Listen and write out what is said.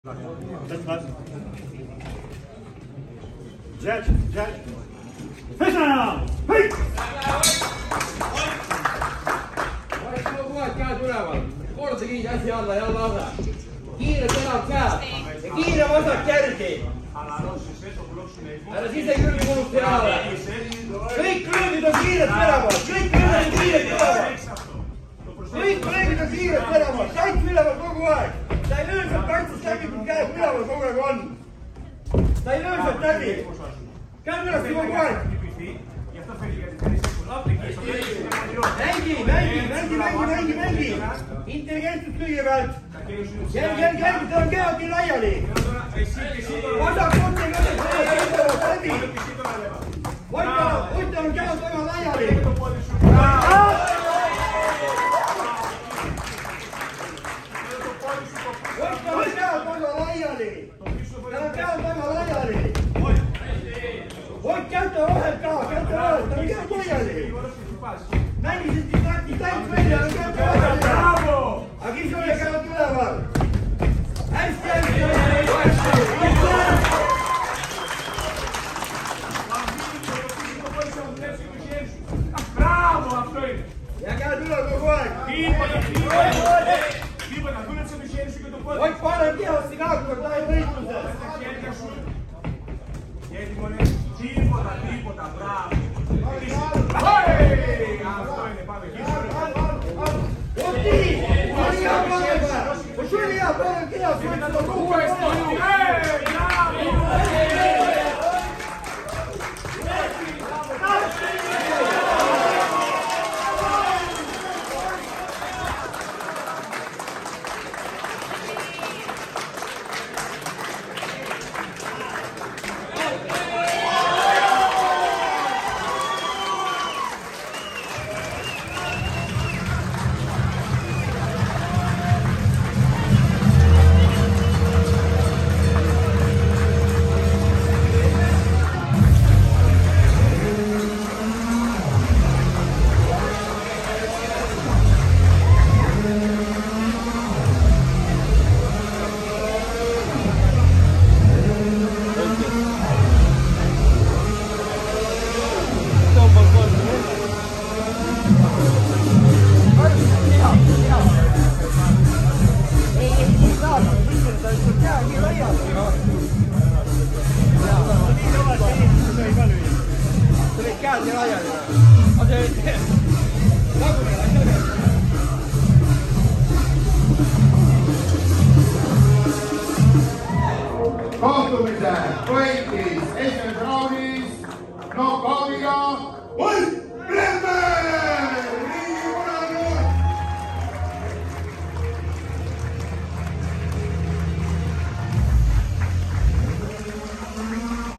Jet. Fish now! Hei! Käed üleval, korda kiinni asi alla, jälle lase. Kiire terav käed ja kiire vasak järgi. Ära sisekülgi kulusta jalale. Kõik löögid on kiired teravad, kõik löögid on kiired teravad. Kõik löögid on kiired teravad, kaits üleval kogu aeg. Ta ei löö sealt kaitsest läbi, kui käed üleval kogu aeg on. Ta ei löö sealt läbi. Käed üles kogu aeg. Mängi. Intelligentsus kõigepealt. Jälgi, tal on kevad nii laiali. Vasak ottega läbi. Otte on kevad väga laiali. Otte on kevad väga laiali. Tal on kevad väga laiali. Hoid kätte vahelt ka, tal on kevad laiali. Mängisid distants välja, on kätte laiali. Aga siis oli kävad üleval. Hästi. Bravo, Antoine! Ja käed üle kogu aeg. Hoid parem kehasse ka, kui ta ei võitluses. Tipota, bravo! Hei! Antoine, kohtumise võitis esimese